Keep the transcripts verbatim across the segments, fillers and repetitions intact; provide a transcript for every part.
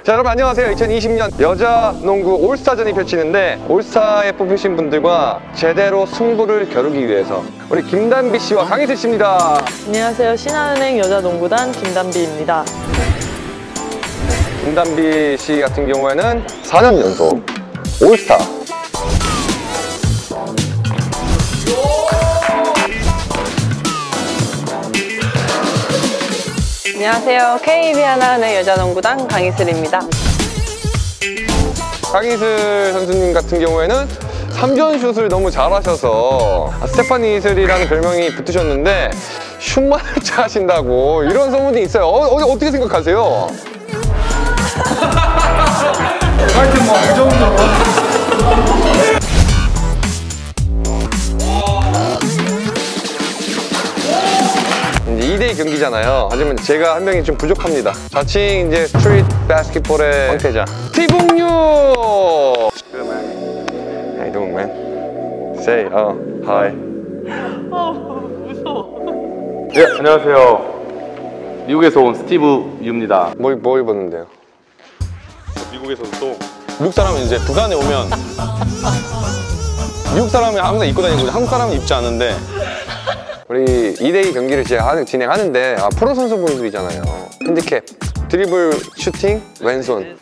자, 여러분 안녕하세요. 이천이십 년 여자 농구 올스타전이 펼치는데 올스타에 뽑히신 분들과 제대로 승부를 겨루기 위해서 우리 김단비 씨와 강희슬 씨입니다. 안녕하세요. 신한은행 여자농구단 김단비입니다. 김단비 씨 같은 경우에는 사 년 연속 올스타. 안녕하세요. 케이비 하나은행 여자농구단 강희슬입니다. 강희슬 선수님 같은 경우에는 삼 점 슛을 너무 잘하셔서 스테파니 이슬이라는 별명이 붙으셨는데 슛만 잘하신다고 이런 소문이 있어요. 어, 어, 어떻게 생각하세요? 하여튼 뭐 이 정도로 이제 이 대 이 경기잖아요. 하지만 제가 한 명이 좀 부족합니다. 자칭 이제 스트리트 바스켓볼의 황태자 티봉유. How you doing, man? Say, oh, hi. 어, 무서워. 네, 안녕하세요. 미국에서 온 스티브 유입니다. 뭐, 뭐 입었는데요? 미국에서도 또 미국 사람은 이제 북한에 오면 미국 사람이 항상 입고 다니고 한국 사람은 입지 않은데 우리 이 대 이 경기를 제가 진행하는데 아, 프로 선수분들이잖아요. 핸디캡, 드리블, 슈팅, 왼손.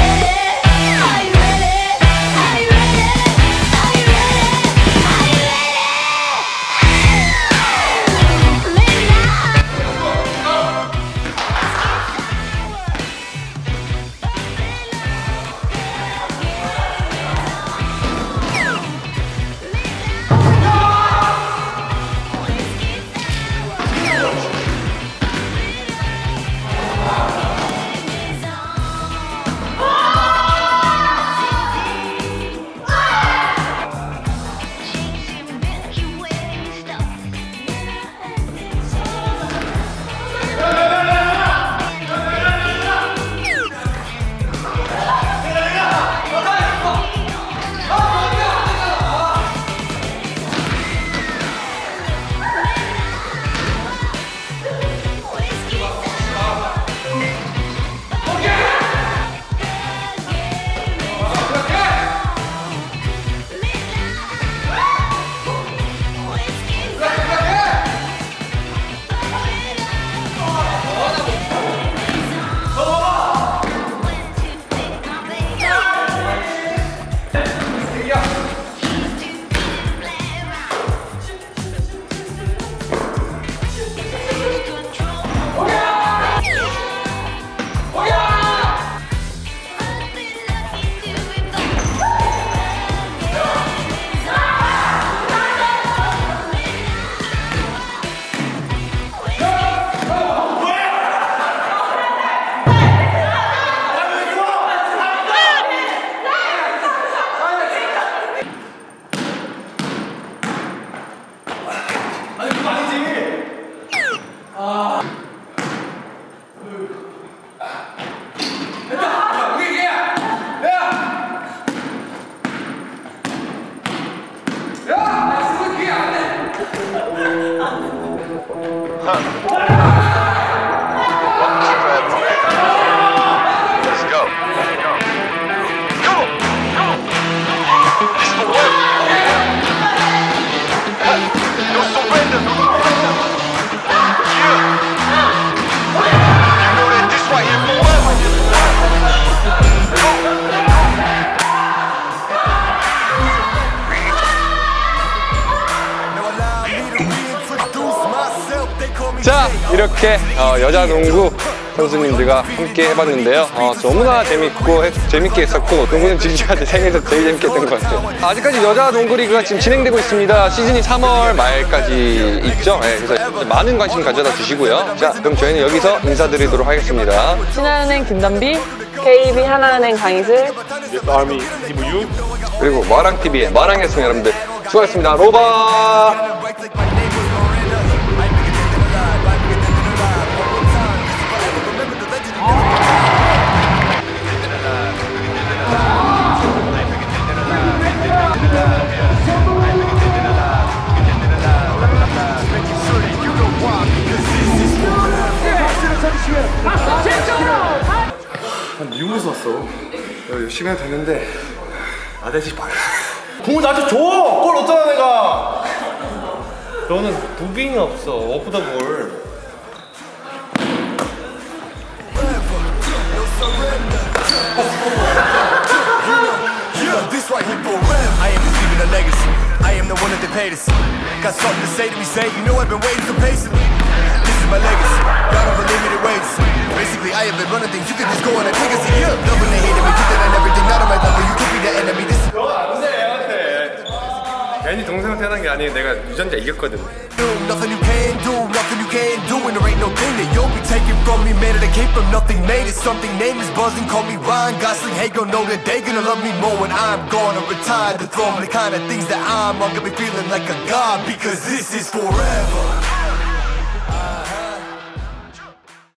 자, 이렇게 어, 여자 농구 선수님들과 함께 해봤는데요. 어, 너무나 재밌고 해, 재밌게 했었고 농구는 지지한테 생에서 제일 재밌게 했던 것 같아요. 아직까지 여자 농구 리그가 지금 진행되고 있습니다. 시즌이 삼월 말까지 있죠. 네, 그래서 많은 관심 가져다 주시고요. 자, 그럼 저희는 여기서 인사드리도록 하겠습니다. 신한은행 김단비, 케이비 하나은행 강희슬, 아미 스티브 유. 그리고 마랑티비의 마랑이었습니다. 여러분들 수고하셨습니다. 로바. 미국에서 남았어. 열심히 해도 되는데 나대지 마. 공을 나한테 줘! 골 넣었잖아 내가. 너는 무빙이 없어. 오프 더 볼. This right here forever. I am just leaving a legacy. I am the one that they paid us. Got something to say to me, say, you know I've been waiting so patiently. This is my legacy. Y'all don't believe me, they wait. Basically, I have been running things. You can just go on and take a seat. Loving and hating me, keeping on everything. Not on my level, you could be the enemy. This is 괜히 동생한테 하는 게 아니에요. 내가 유전자 이겼거든. nothing you can do, nothing you can do, and there ain't no thing that you'll be taking from me, man. That came from nothing, made it something. Name is buzzing, call me Ryan Gosling. Hey, gon' know that they gonna love me more when I'm gone or retired. The throne, the kind of things that I'm on, gonna be feeling like a god because this is forever.